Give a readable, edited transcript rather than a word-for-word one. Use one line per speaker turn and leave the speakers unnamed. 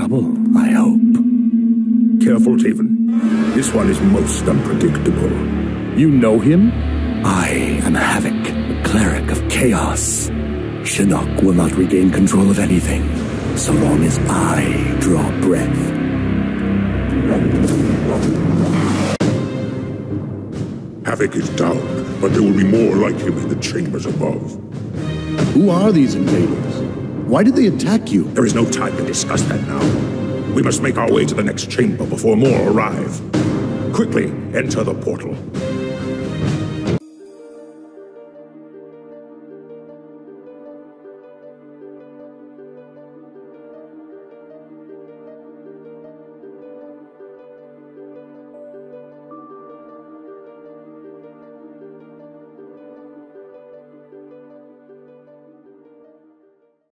trouble, I hope.
Careful, Taven. This one is most unpredictable.
You know him?
I am Havik, the cleric of chaos. Shinnok will not regain control of anything, so long as I draw breath.
Havik is down, but there will be more like him in the chambers above.
Who are these invaders? Why did they attack you?
There is no time to discuss that now. We must make our way to the next chamber before more arrive. Quickly, enter the portal.